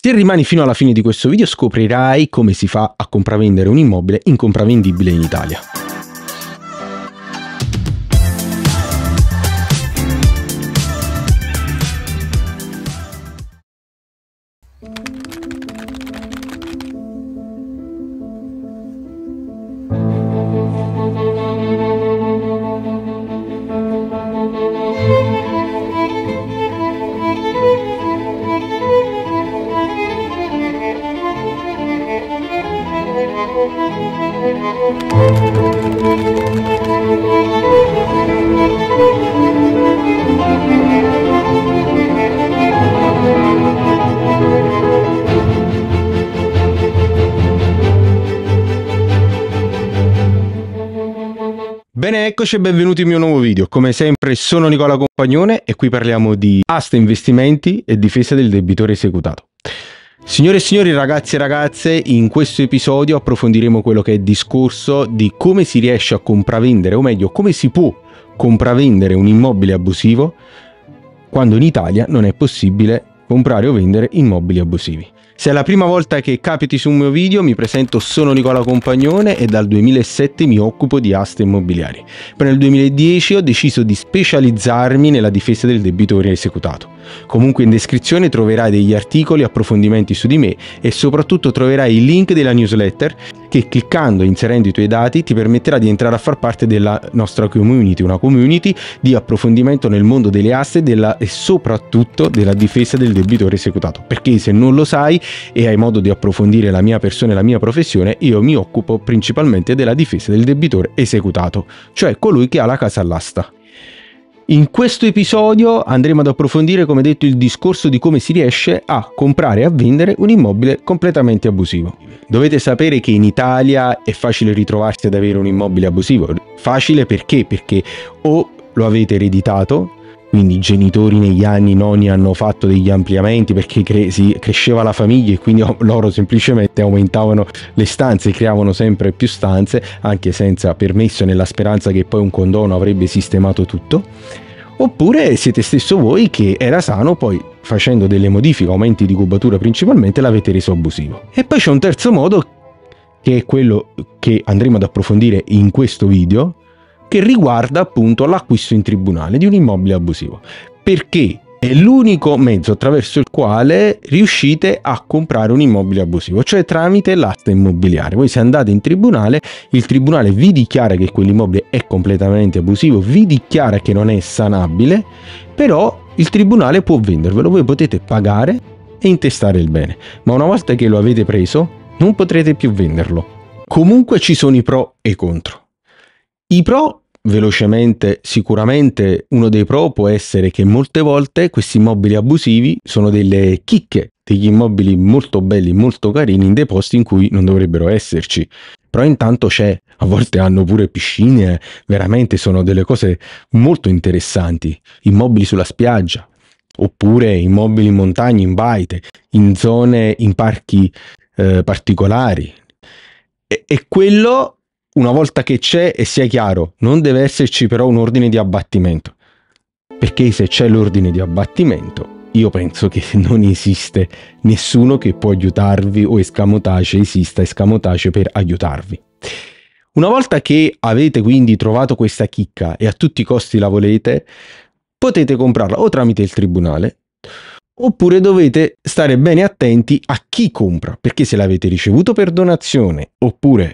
Se rimani fino alla fine di questo video scoprirai come si fa a compravendere un immobile incompravendibile in Italia. Bene, eccoci e benvenuti al mio nuovo video. Come sempre sono Nicola Compagnone e qui parliamo di asta, investimenti e difesa del debitore esecutato. Signore e signori, ragazzi e ragazze, in questo episodio approfondiremo quello che è il discorso di come si riesce a compravendere, o meglio, come si può compravendere un immobile abusivo quando in Italia non è possibile comprare o vendere immobili abusivi. Se è la prima volta che capiti su un mio video, mi presento, sono Nicola Compagnone e dal 2007 mi occupo di aste immobiliari. Poi nel 2010 ho deciso di specializzarmi nella difesa del debitore esecutato. Comunque in descrizione troverai degli articoli, approfondimenti su di me e soprattutto troverai il link della newsletter che cliccando e inserendo i tuoi dati ti permetterà di entrare a far parte della nostra community, una community di approfondimento nel mondo delle aste e soprattutto della difesa del debitore esecutato. Perché se non lo sai e hai modo di approfondire la mia persona e la mia professione, io mi occupo principalmente della difesa del debitore esecutato, cioè colui che ha la casa all'asta. In questo episodio andremo ad approfondire, come detto, il discorso di come si riesce a comprare e a vendere un immobile completamente abusivo. Dovete sapere che in Italia è facile ritrovarsi ad avere un immobile abusivo. Facile perché? Perché o lo avete ereditato, quindi i genitori negli anni, i nonni hanno fatto degli ampliamenti perché cresceva la famiglia e quindi loro semplicemente aumentavano le stanze, creavano sempre più stanze anche senza permesso, nella speranza che poi un condono avrebbe sistemato tutto. Oppure siete stesso voi che era sano, poi facendo delle modifiche, aumenti di cubatura principalmente, l'avete reso abusivo. E poi c'è un terzo modo, che è quello che andremo ad approfondire in questo video, che riguarda appunto l'acquisto in tribunale di un immobile abusivo, perché è l'unico mezzo attraverso il quale riuscite a comprare un immobile abusivo, cioè tramite l'asta immobiliare. Voi se andate in tribunale, il tribunale vi dichiara che quell'immobile è completamente abusivo, vi dichiara che non è sanabile, però il tribunale può vendervelo, voi potete pagare e intestare il bene, ma una volta che lo avete preso non potrete più venderlo. Comunque ci sono i pro e i contro. I pro, velocemente, sicuramente uno dei pro può essere che molte volte questi immobili abusivi sono delle chicche, degli immobili molto belli, molto carini in dei posti in cui non dovrebbero esserci. Però intanto a volte hanno pure piscine, veramente sono delle cose molto interessanti, immobili sulla spiaggia, oppure immobili in montagna, in baite, in zone, in parchi particolari. E quello, una volta che c'è, e sia chiaro, non deve esserci però un ordine di abbattimento, perché se c'è l'ordine di abbattimento io penso che non esiste nessuno che può aiutarvi o esista escamotage per aiutarvi. Una volta che avete quindi trovato questa chicca e a tutti i costi la volete, potete comprarla o tramite il tribunale, oppure dovete stare bene attenti a chi compra, perché se l'avete ricevuto per donazione oppure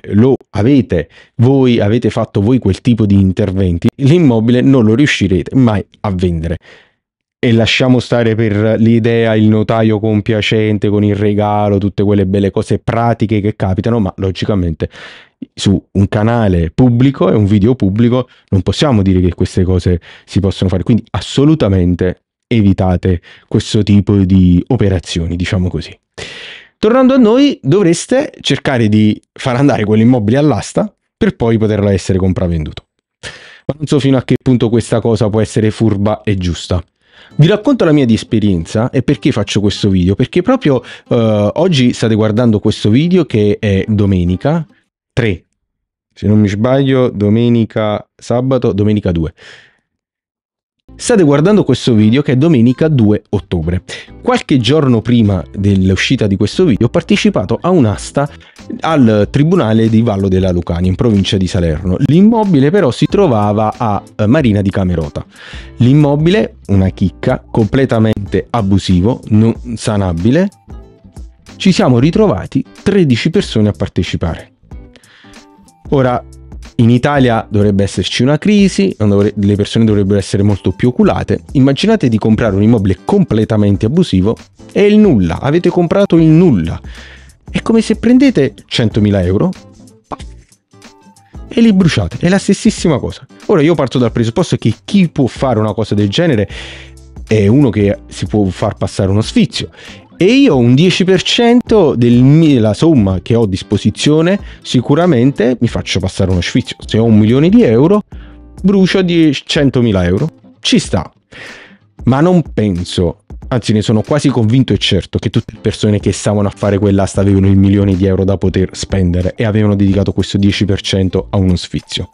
voi avete fatto voi quel tipo di interventi, l'immobile non lo riuscirete mai a vendere. E lasciamo stare per l'idea il notaio compiacente con il regalo, tutte quelle belle cose pratiche che capitano, ma logicamente su un canale pubblico e un video pubblico non possiamo dire che queste cose si possono fare, quindi assolutamente evitate questo tipo di operazioni, diciamo così. Tornando a noi, dovreste cercare di far andare quell'immobile all'asta per poi poterlo essere compravenduto. Ma non so fino a che punto questa cosa può essere furba e giusta. Vi racconto la mia di esperienza e perché faccio questo video, perché proprio oggi state guardando questo video che è domenica 3, se non mi sbaglio, domenica 2. State guardando questo video che è domenica 2 ottobre. Qualche giorno prima dell'uscita di questo video ho partecipato a un'asta al Tribunale di Vallo della Lucania in provincia di Salerno. L'immobile però si trovava a Marina di Camerota. L'immobile, una chicca, completamente abusivo, non sanabile. Ci siamo ritrovati 13 persone a partecipare. Ora, in Italia dovrebbe esserci una crisi, le persone dovrebbero essere molto più oculate. Immaginate di comprare un immobile completamente abusivo e il nulla, avete comprato il nulla. È come se prendete 100.000 euro e li bruciate, è la stessissima cosa. Ora io parto dal presupposto che chi può fare una cosa del genere è uno che si può far passare uno sfizio. E io un 10% della somma che ho a disposizione sicuramente mi faccio passare uno sfizio. Se ho 1 milione di euro, brucio 100.000 euro. Ci sta. Ma non penso, anzi ne sono quasi convinto e certo, che tutte le persone che stavano a fare quell'asta avevano il milione di euro da poter spendere e avevano dedicato questo 10% a uno sfizio.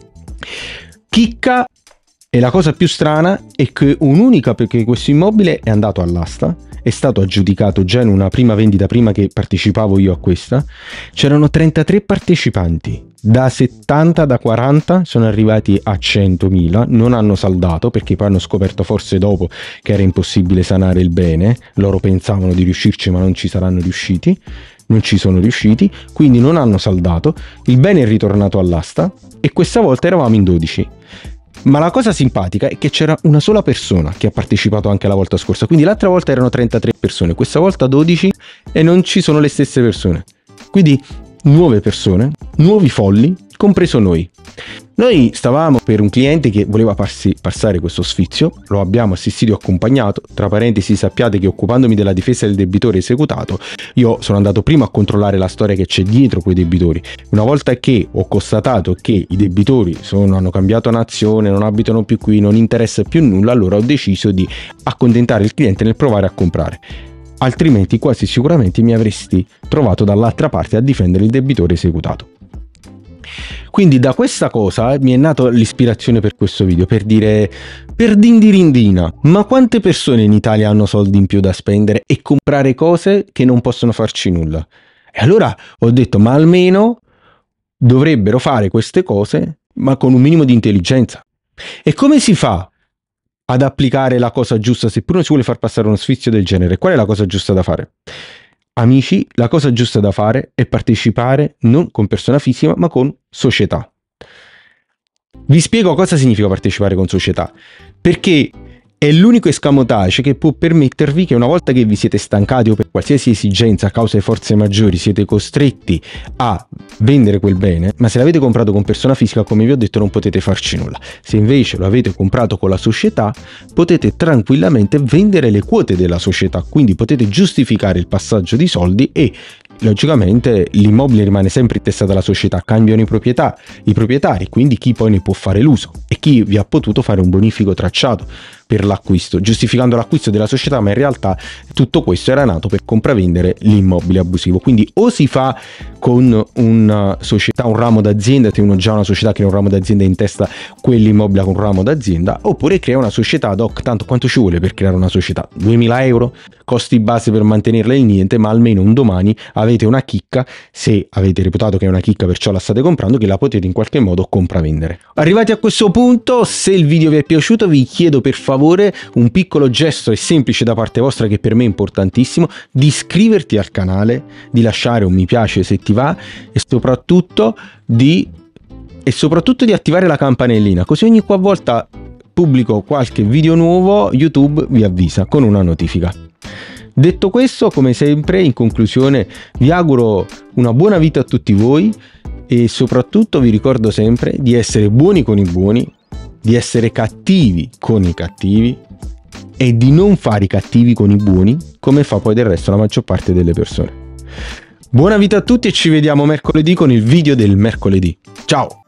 Chicca, e la cosa più strana è che perché questo immobile è andato all'asta, è stato aggiudicato già in una prima vendita prima che partecipavo io a questa, c'erano 33 partecipanti, da 70, da 40 sono arrivati a 100.000, non hanno saldato perché poi hanno scoperto forse dopo che era impossibile sanare il bene, loro pensavano di riuscirci ma non ci saranno riusciti, non ci sono riusciti, quindi non hanno saldato, il bene è ritornato all'asta e questa volta eravamo in 12. Ma la cosa simpatica è che c'era una sola persona che ha partecipato anche la volta scorsa, quindi l'altra volta erano 33 persone, questa volta 12 e non ci sono le stesse persone. Quindi nuove persone, nuovi folli, compreso noi. Noi stavamo per un cliente che voleva passare questo sfizio, lo abbiamo assistito e accompagnato. Tra parentesi, sappiate che occupandomi della difesa del debitore esecutato, io sono andato prima a controllare la storia che c'è dietro quei debitori. Una volta che ho constatato che i debitori hanno cambiato nazione, non abitano più qui, non interessa più nulla, allora ho deciso di accontentare il cliente nel provare a comprare. Altrimenti quasi sicuramente mi avresti trovato dall'altra parte a difendere il debitore esecutato. Quindi da questa cosa mi è nata l'ispirazione per questo video, per dire, per dindirindina, ma quante persone in Italia hanno soldi in più da spendere e comprare cose che non possono farci nulla? E allora ho detto, ma almeno dovrebbero fare queste cose, ma con un minimo di intelligenza. E come si fa ad applicare la cosa giusta se uno si vuole far passare uno sfizio del genere? Qual è la cosa giusta da fare? Amici, la cosa giusta da fare è partecipare non con persona fisica ma con società. Vi spiego cosa significa partecipare con società, perché è l'unico escamotage che può permettervi che una volta che vi siete stancati o per qualsiasi esigenza a causa di forze maggiori siete costretti a vendere quel bene, ma se l'avete comprato con persona fisica, come vi ho detto, non potete farci nulla. Se invece lo avete comprato con la società, potete tranquillamente vendere le quote della società, quindi potete giustificare il passaggio di soldi e logicamente l'immobile rimane sempre intestato alla società, cambiano i proprietari, quindi chi poi ne può fare l'uso e chi vi ha potuto fare un bonifico tracciato per l'acquisto, giustificando l'acquisto della società, ma in realtà tutto questo era nato per compravendere l'immobile abusivo. Quindi o si fa con una società, un ramo d'azienda, se uno già ha una società che è un ramo d'azienda in testa quell'immobile con un ramo d'azienda, oppure crea una società ad hoc. Tanto quanto ci vuole per creare una società? 2.000 euro? Costi base per mantenerla in niente, ma almeno un domani avete una chicca, se avete reputato che è una chicca perciò la state comprando, che la potete in qualche modo compravendere. Arrivati a questo punto, se il video vi è piaciuto vi chiedo per favore un piccolo gesto e semplice da parte vostra che per me è importantissimo, di iscriverti al canale, di lasciare un mi piace se ti va e soprattutto di attivare la campanellina, così ogni qualvolta pubblico qualche video nuovo YouTube vi avvisa con una notifica. Detto questo, come sempre, in conclusione vi auguro una buona vita a tutti voi e soprattutto vi ricordo sempre di essere buoni con i buoni, di essere cattivi con i cattivi e di non fare i cattivi con i buoni come fa poi del resto la maggior parte delle persone. Buona vita a tutti e ci vediamo mercoledì con il video del mercoledì. Ciao!